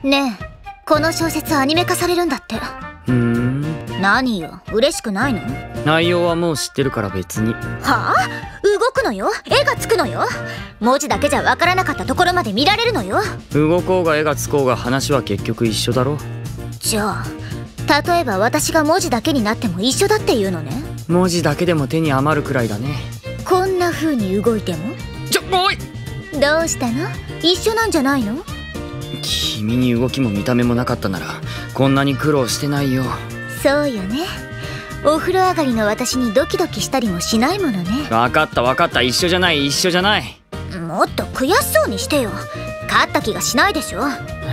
ねえ、この小説アニメ化されるんだって。何よ、嬉しくないの？ 内容はもう知ってるから別に。 はあ？動くのよ、絵がつくのよ。文字だけじゃわからなかったところまで見られるのよ。 動こうが絵がつこうが話は結局一緒だろ。 じゃあ例えば私が文字だけになっても一緒だっていうのね。 文字だけでも手に余るくらいだね。 こんな風に動いても。 おい、 どうしたの？一緒なんじゃないの？ 君に動きも見た目もなかったならこんなに苦労してないよ。 そうよね。お風呂上がりの私にドキドキしたりもしないものね。 分かった分かった、一緒じゃない一緒じゃない。 もっと悔しそうにしてよ。勝った気がしないでしょ。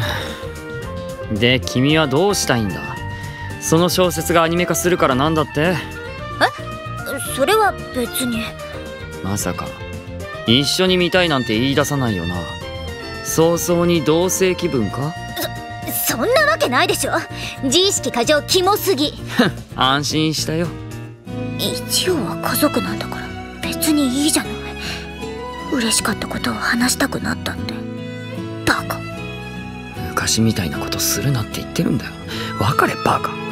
で君はどうしたいんだ？その小説がアニメ化するからなんだって？ それは別に。 まさか一緒に見たいなんて言い出さないよな。早々に同棲気分か？ そんなわけないでしょ。自意識過剰キモすぎ。 安心したよ。 一応は家族なんだから別にいいじゃない。嬉しかったことを話したくなったって。バカ。 昔みたいなことするなって言ってるんだよ。別れバカ。